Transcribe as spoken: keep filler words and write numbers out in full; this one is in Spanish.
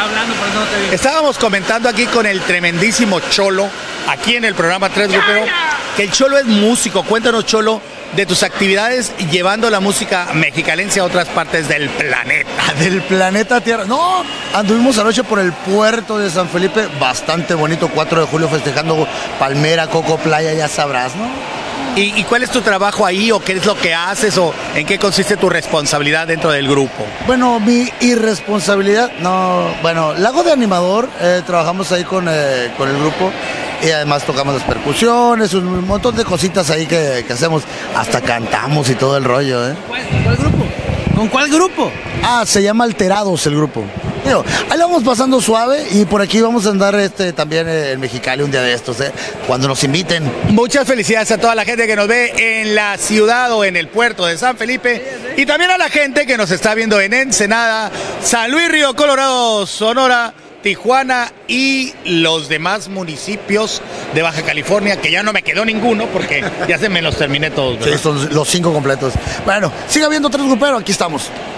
hablando, pero no te vi. Estábamos comentando aquí con el tremendísimo Cholo, aquí en el programa Tres Grupero, que el Cholo es músico. Cuéntanos, Cholo, de tus actividades llevando la música mexicalense a otras partes del planeta. Del planeta Tierra. No, anduvimos anoche por el puerto de San Felipe, bastante bonito, cuatro de julio festejando Palmera, Coco, Playa, ya sabrás, ¿no? ¿Y, ¿Y cuál es tu trabajo ahí o qué es lo que haces o en qué consiste tu responsabilidad dentro del grupo? Bueno, mi irresponsabilidad, no, bueno, la hago de animador, eh, trabajamos ahí con, eh, con el grupo y además tocamos las percusiones, un montón de cositas ahí que, que hacemos, hasta cantamos y todo el rollo, ¿eh? ¿Cuál, cuál grupo? ¿Con cuál grupo? Ah, se llama Alterados el grupo. Digo, ahí lo vamos pasando suave y por aquí vamos a andar este, también en Mexicali un día de estos, ¿eh? Cuando nos inviten. Muchas felicidades a toda la gente que nos ve en la ciudad o en el puerto de San Felipe y también a la gente que nos está viendo en Ensenada, San Luis Río Colorado, Sonora, Tijuana y los demás municipios de Baja California, que ya no me quedó ninguno porque ya se me los terminé todos, ¿verdad? Sí, son los cinco completos. Bueno, siga viendo Tres Gruperos, aquí estamos.